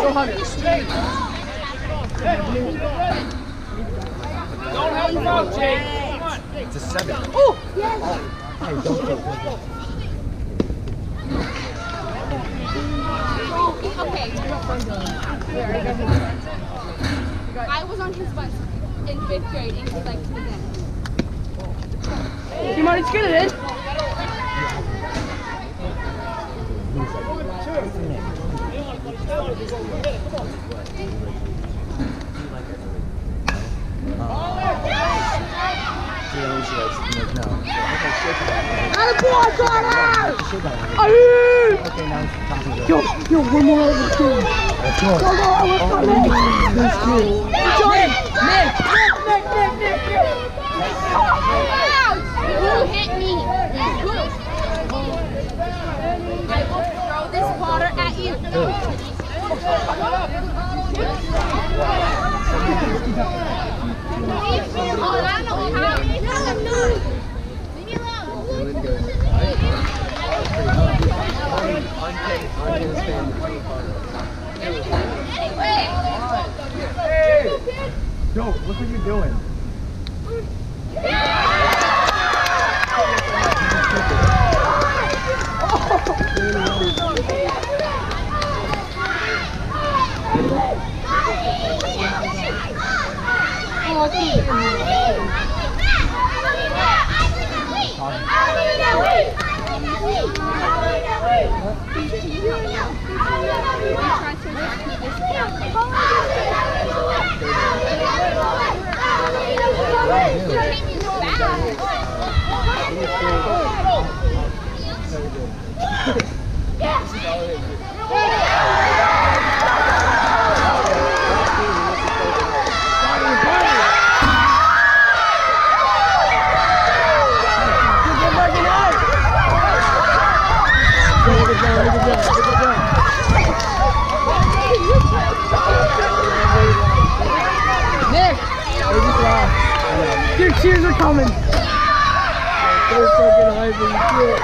Go Hunter. Don't help him out, Jake. Come on. It's a 7. Oh! Hey, don't go. Okay. I was on his bus in 5th grade and he liked me then. You might just get it in. Yo, one more over the team. Let's go. Go, let's go, Nick. Nick. You hit me. Good. I will throw this water at you. Oh, I don't know how. Leave me Hey! Yo, look what you're doing. Your cheers are coming. They're fucking hyping shit.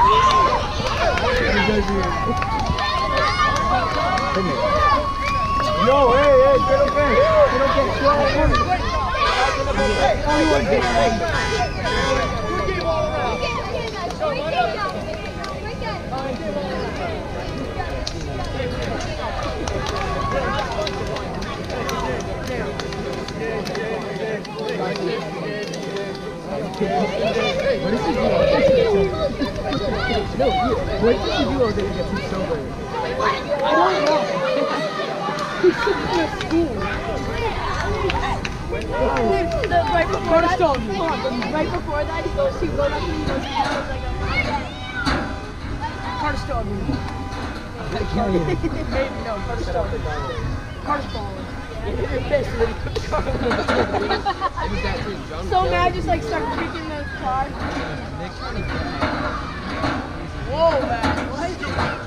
Yo, hey, get okay. What did you do? No, what did you do over there to get too sober? I don't know. He's sitting in school. Right before that, right before that, he goes up and he goes, Carter stole me. Maybe no, Carter stole me. Carter's balling. You're pissed and then he put the car so mad, just like start kicking the car. Whoa, man. What is it?